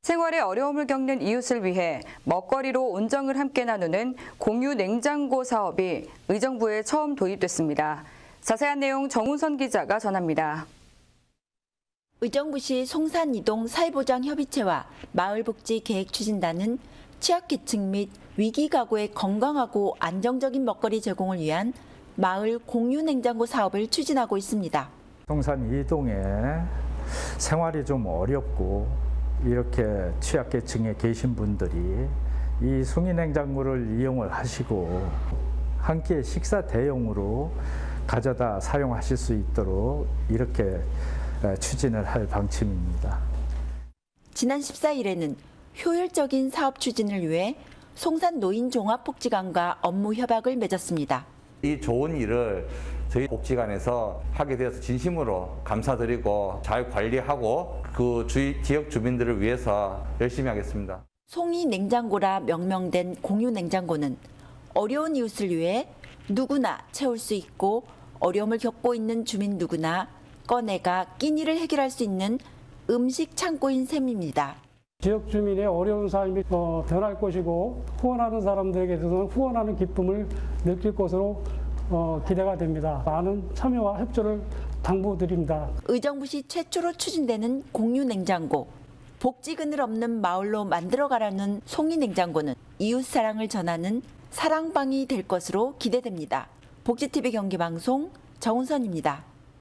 생활에 어려움을 겪는 이웃을 위해 먹거리로 온정을 함께 나누는 공유 냉장고 사업이 의정부에 처음 도입됐습니다. 자세한 내용 정운선 기자가 전합니다. 의정부시 송산이동 사회보장협의체와 마을복지계획추진단은 취약계층 및 위기가구의 건강하고 안정적인 먹거리 제공을 위한 마을 공유냉장고 사업을 추진하고 있습니다. 송산이동에 생활이 좀 어렵고 이렇게 취약계층에 계신 분들이 이 숭이냉장고를 이용을 하시고 한 끼 식사 대용으로 가져다 사용하실 수 있도록 이렇게 추진을 할 방침입니다. 지난 14일에는 효율적인 사업 추진을 위해 송산 노인종합복지관과 업무 협약을 맺었습니다. 이 좋은 일을 저희 복지관에서 하게 되어서 진심으로 감사드리고 잘 관리하고 그 지역 주민들을 위해서 열심히 하겠습니다. 송이 냉장고라 명명된 공유 냉장고는 어려운 이웃을 위해 누구나 채울 수 있고 어려움을 겪고 있는 주민 누구나 꺼내가 끼니를 해결할 수 있는 음식 창고인 셈입니다. 지역 주민의 어려운 삶이 변할 것이고 후원하는 사람들에게서는 후원하는 기쁨을 느낄 것으로 기대가 됩니다. 많은 참여와 협조를 당부드립니다. 의정부시 최초로 추진되는 공유 냉장고. 복지 그늘 없는 마을로 만들어가라는 송이 냉장고는 이웃 사랑을 전하는 사랑방이 될 것으로 기대됩니다. 복지TV 경기방송 정운선입니다.